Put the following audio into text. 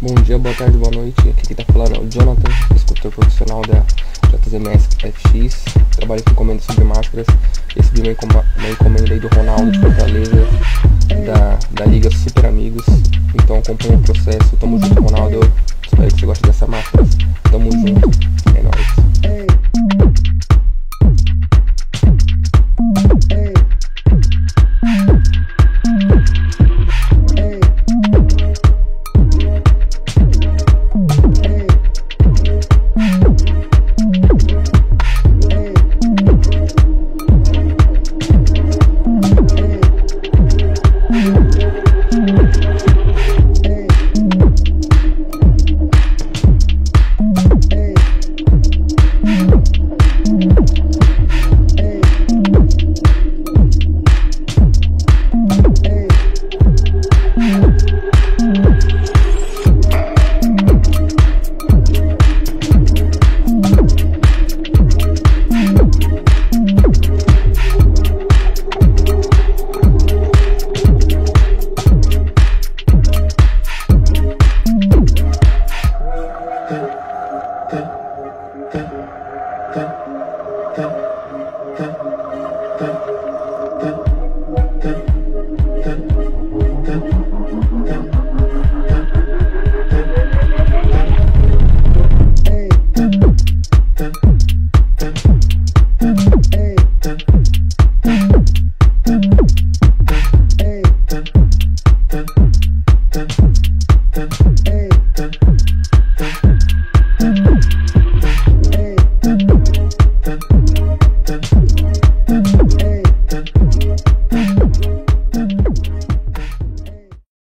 Bom dia, boa tarde, boa noite. Aqui quem tá falando é o Jonathan, escultor profissional da JZMS FX. Trabalho com encomendas sobre máscaras. Recebi uma encomenda aí do Ronaldo de Fortaleza, da Liga Super Amigos. Então acompanha o processo. Tamo junto, Ronaldo. Espero que você goste dessa máscara. Tamo junto.